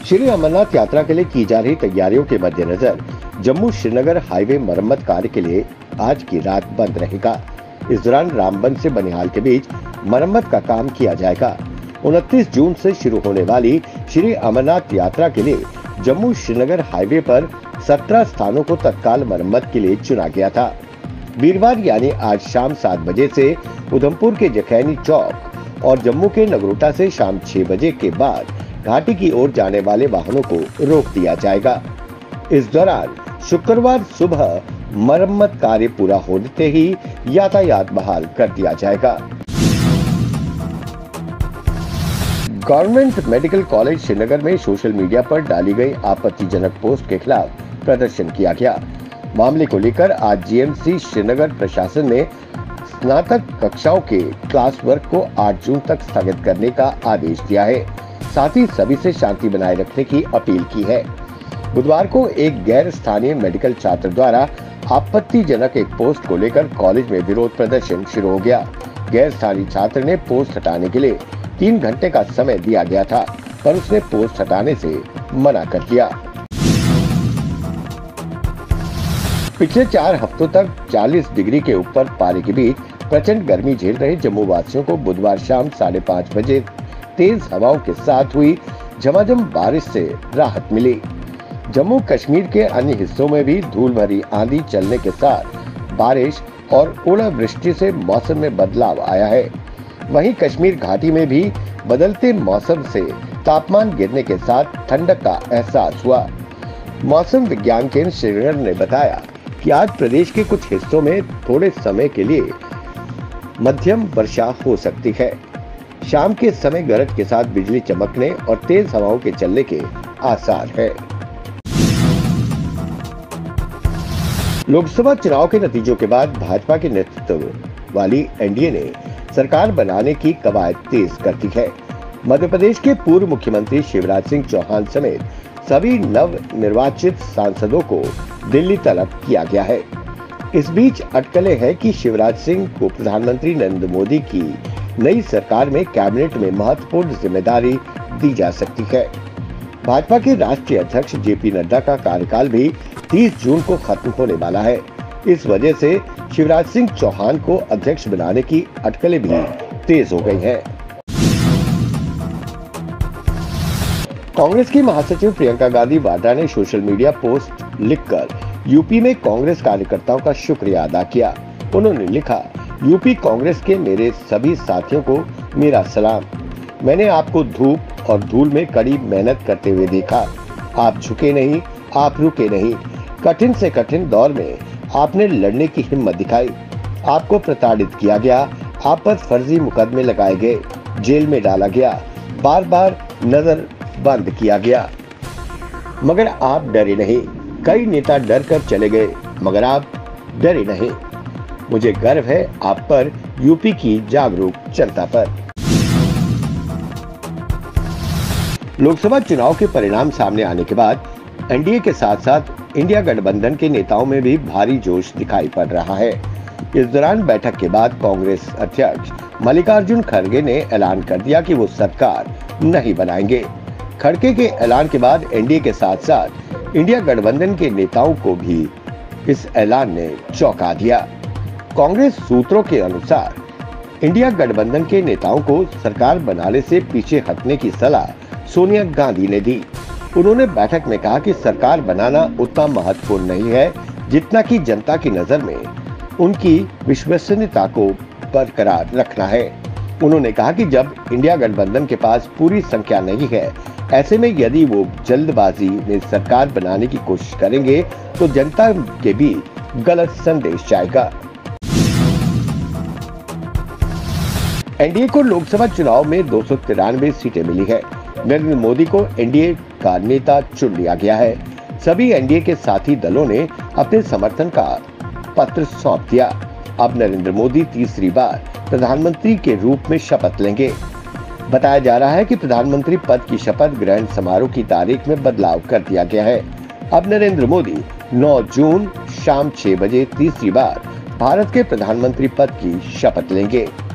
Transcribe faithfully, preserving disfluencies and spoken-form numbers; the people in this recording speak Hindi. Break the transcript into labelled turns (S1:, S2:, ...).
S1: श्री अमरनाथ यात्रा के लिए की जा रही तैयारियों के मद्देनजर जम्मू श्रीनगर हाईवे मरम्मत कार्य के लिए आज की रात बंद रहेगा। इस दौरान रामबन से बनिहाल के बीच मरम्मत का काम किया जाएगा। उनतीस जून से शुरू होने वाली श्री अमरनाथ यात्रा के लिए जम्मू श्रीनगर हाईवे पर सत्रह स्थानों को तत्काल मरम्मत के लिए चुना गया था। वीरवार यानी आज शाम सात बजे से उधमपुर के जखैनी चौक और जम्मू के नगरोटा से शाम छह बजे के बाद घाटी की ओर जाने वाले वाहनों को रोक दिया जाएगा। इस दौरान शुक्रवार सुबह मरम्मत कार्य पूरा होते ही यातायात बहाल कर दिया जाएगा। गवर्नमेंट मेडिकल कॉलेज श्रीनगर में सोशल मीडिया पर डाली गई आपत्तिजनक पोस्ट के खिलाफ प्रदर्शन किया गया। मामले को लेकर आज जीएमसी श्रीनगर प्रशासन ने स्नातक कक्षाओं के क्लास वर्क को आठ जून तक स्थगित करने का आदेश दिया है। साथ ही सभी से शांति बनाए रखने की अपील की है। बुधवार को एक गैर स्थानीय मेडिकल छात्र द्वारा आपत्तिजनक एक पोस्ट को लेकर कॉलेज में विरोध प्रदर्शन शुरू हो गया। गैर स्थानीय छात्र ने पोस्ट हटाने के लिए तीन घंटे का समय दिया गया था, पर उसने पोस्ट हटाने से मना कर दिया। पिछले चार हफ्तों तक चालीस डिग्री के ऊपर पारे के बीच प्रचंड गर्मी झेल रहे जम्मू वासियों को बुधवार शाम साढ़े पाँच बजे तेज हवाओं के साथ हुई झमाझम बारिश से राहत मिली। जम्मू कश्मीर के अन्य हिस्सों में भी धूल भरी आंधी चलने के साथ बारिश और ओलावृष्टि से मौसम में बदलाव आया है। वहीं कश्मीर घाटी में भी बदलते मौसम से तापमान गिरने के साथ ठंडक का एहसास हुआ। मौसम विज्ञान केंद्र श्रीनगर ने बताया कि आज प्रदेश के कुछ हिस्सों में थोड़े समय के लिए मध्यम वर्षा हो सकती है। शाम के समय गरज के साथ बिजली चमकने और तेज हवाओं के चलने के आसार है। लोकसभा चुनाव के नतीजों के बाद भाजपा के नेतृत्व वाली एनडीए ने सरकार बनाने की कवायद तेज कर दी है। मध्य प्रदेश के पूर्व मुख्यमंत्री शिवराज सिंह चौहान समेत सभी नव निर्वाचित सांसदों को दिल्ली तलब किया गया है। इस बीच अटकलें हैं कि शिवराज सिंह को प्रधानमंत्री नरेंद्र मोदी की नई सरकार में कैबिनेट में महत्वपूर्ण जिम्मेदारी दी जा सकती है। भाजपा के राष्ट्रीय अध्यक्ष जेपी नड्डा का कार्यकाल भी तीस जून को खत्म होने वाला है। इस वजह से शिवराज सिंह चौहान को अध्यक्ष बनाने की अटकलें भी तेज हो गई हैं। कांग्रेस की महासचिव प्रियंका गांधी वाड्रा ने सोशल मीडिया पोस्ट लिखकर यूपी में कांग्रेस कार्यकर्ताओं का शुक्रिया अदा किया। उन्होंने लिखा, यूपी कांग्रेस के मेरे सभी साथियों को मेरा सलाम। मैंने आपको धूप और धूल में कड़ी मेहनत करते हुए देखा। आप झुके नहीं, आप रुके नहीं। कठिन से कठिन दौर में आपने लड़ने की हिम्मत दिखाई। आपको प्रताड़ित किया गया, आप पर फर्जी मुकदमे लगाए गए, जेल में डाला गया, बार बार नजर बंद किया गया, मगर आप डरे नहीं। कई नेता डर कर चले गए, मगर आप डरे नहीं। मुझे गर्व है आप पर, यूपी की जागरूक जनता पर। लोकसभा चुनाव के परिणाम सामने आने के बाद एनडीए के साथ साथ इंडिया गठबंधन के नेताओं में भी भारी जोश दिखाई पड़ रहा है। इस दौरान बैठक के बाद कांग्रेस अध्यक्ष मल्लिकार्जुन खड़गे ने ऐलान कर दिया कि वो सरकार नहीं बनाएंगे। खड़गे के ऐलान के बाद एनडीए के साथ साथ इंडिया गठबंधन के नेताओं को भी इस ऐलान ने चौंका दिया। कांग्रेस सूत्रों के अनुसार इंडिया गठबंधन के नेताओं को सरकार बनाने से पीछे हटने की सलाह सोनिया गांधी ने दी। उन्होंने बैठक में कहा कि सरकार बनाना उतना महत्वपूर्ण नहीं है जितना कि जनता की नजर में उनकी विश्वसनीयता को बरकरार रखना है। उन्होंने कहा कि जब इंडिया गठबंधन के पास पूरी संख्या नहीं है, ऐसे में यदि वो जल्दबाजी में सरकार बनाने की कोशिश करेंगे तो जनता के बीच गलत संदेश जाएगा। एनडीए को लोकसभा चुनाव में दो सौ तिरानवे सीटें मिली है। नरेंद्र मोदी को एनडीए का नेता चुन लिया गया है। सभी एनडीए के साथी दलों ने अपने समर्थन का पत्र सौंप दिया। अब नरेंद्र मोदी तीसरी बार प्रधानमंत्री के रूप में शपथ लेंगे। बताया जा रहा है कि प्रधानमंत्री पद की शपथ ग्रहण समारोह की तारीख में बदलाव कर दिया गया है। अब नरेंद्र मोदी नौ जून शाम छह बजे तीसरी बार भारत के प्रधानमंत्री पद की शपथ लेंगे।